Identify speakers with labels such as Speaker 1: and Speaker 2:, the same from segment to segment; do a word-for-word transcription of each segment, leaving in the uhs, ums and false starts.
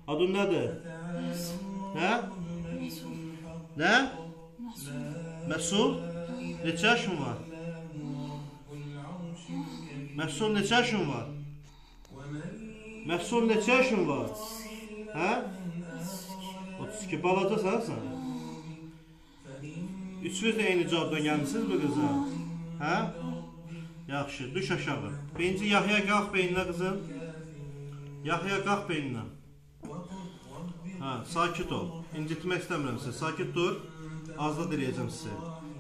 Speaker 1: Adın nədir? Nə? Nə? Məsul? Neçə yaşın var? Məsul neçə yaşın var? Məsul neçə yaşın var? Hə? otuz iki. Balacasan sən? Üçünüz də eyni cavabdan gəlmişsiniz bu qıza? Hə? Yaxşı, düş aşağı. Birinci Yahya qalx beyninə qızım. Yahya qalx beyninə. Hə, sakit ol. İncitmək istəmirəm sizi. Sakit dur. Azad eləyəcəm sizi.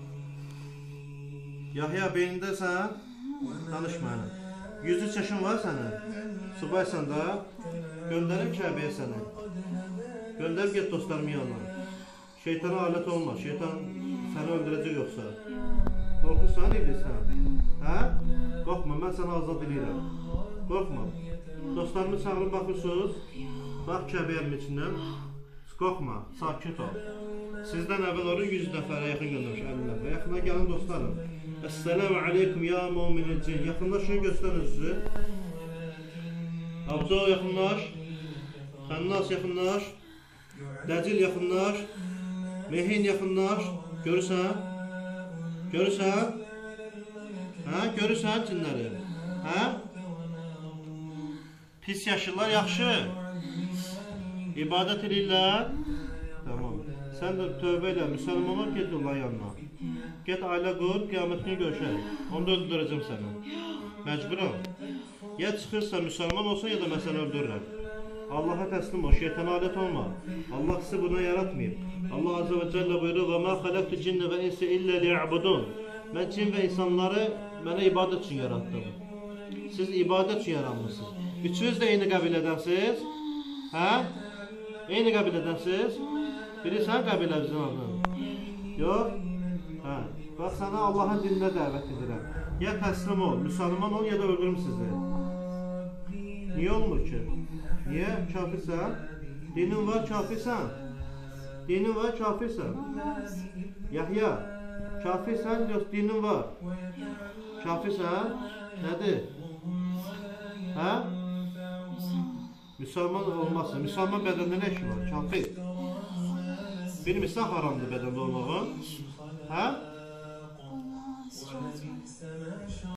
Speaker 1: Yahya beynindəsən? Danış mənə. yüz üç yaşın var sənin? Subaysan da? Göndərim Kəbəyə səni. Göndər get dostlarımın yanına. Şeytana alət olma. Şeytan səni öldürəcək yoxsa. Qorxursan, edirsən? Hə? Qorxma, mən səni azad edirəm. Qorxma. Dostlarımı çağırın, baxırsınız. Bax Kəbəyəmin içindən. Qorxma, sakit ol. Sizdən əvvəl oraya yüz nəfərə yaxın göndərmiş, əlli nəfərə. Yaxına gəlin dostlarım. Əssəlamu aleykum ya mu'minil cin. Yaxınlaşın, göstərin sizi. Abdo yaxınlaş. Xənnas yaxınlaş. Dəcil yaxınlaş. Mehin yaxınlaş. Görürsən? Görürsən? Hə? Görürsən cinləri? Hə? Pis yaşırlar, yaxşı. İbadət edirlər. Tamam. Sən də tövbə elə, müsəlmana get onların yanına. Get ailə qur, qiyamətini görüşərik. Onda öldürəcəm səni. Məcburam. Ya çıxırsan müsəlman olsan, ya da mən səni öldürürəm. Allah'a təslim ol, şeytana alət olma. Allah sizi buna yaratmayıb. Allah Azze ve Celle buyurur: وَمَا خَلَقْتُ الْجِنَّ وَإِنْسَ إِلَّا لِيَعْبُدُونَ. Mən cin və insanları mənə ibadət üçün yaratdım. Siz ibadət üçün yaranmışsınız. Üçünüz də eyni qəbilədənsiniz. Hə? Eyni qəbilədənsiniz. Biri sən qəbiləmizin adın. Yox? Hə. Bax, sənə Allahın dininə dəvət edirəm. Ya təslim ol, müsəlman ol, ya da öldürüm sizi. Niyə olmur ki? Niyə? Kafirsən? Dinin var, kafirsən? Dinin var, kafirsən? Yahya, kafirsən, yox, dinin var. Kafirsən? Nədir? Hə? Müsəlman olmazsa, müsəlman bədəndə nə işi var? Kafir. Bilmirsən haramdır bədəndə olmağın? Hə?